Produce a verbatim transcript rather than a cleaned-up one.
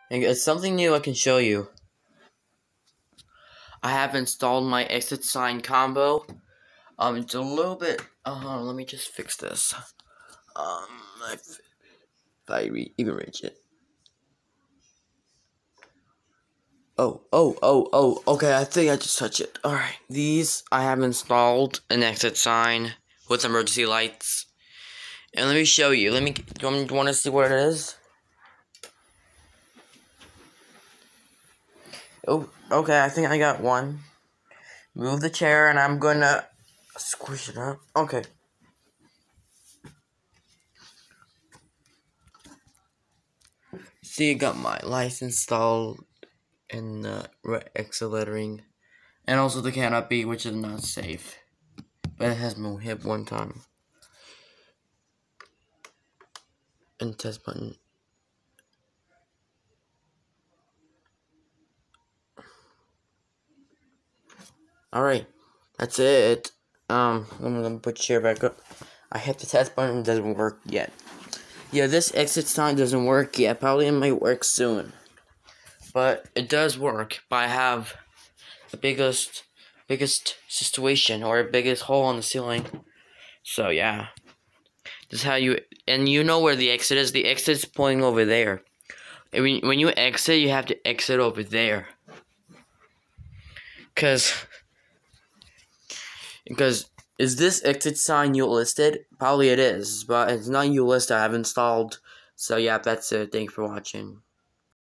And it's something new I can show you. I have installed my exit sign combo. Um, it's a little bit. Uh, let me just fix this. Um, if I re even reach it. Oh, oh, oh, oh. Okay, I think I just touched it. All right, these I have installed an exit sign with emergency lights. And let me show you. Let me. Do you want, want to see what it is? Oh, okay. I think I got one. Move the chair, and I'm gonna squish it up. Okay. See, I got my lights installed and the red exit lettering, and also the canopy, which is not safe, but it has been hit one time. And test button. Alright, that's it. Um, I'm gonna put chair back up. I hit the test button, it doesn't work yet. Yeah, this exit sign doesn't work yet. Probably it might work soon. But it does work. But I have the biggest, biggest situation or biggest hole in the ceiling. So yeah, this is how you. And you know where the exit is. The exit's pointing over there. And when when you exit, you have to exit over there. Cause. Because, is this exit sign you listed? Probably it is, but it's not you listed, I have installed. So yeah, that's it. Thanks for watching.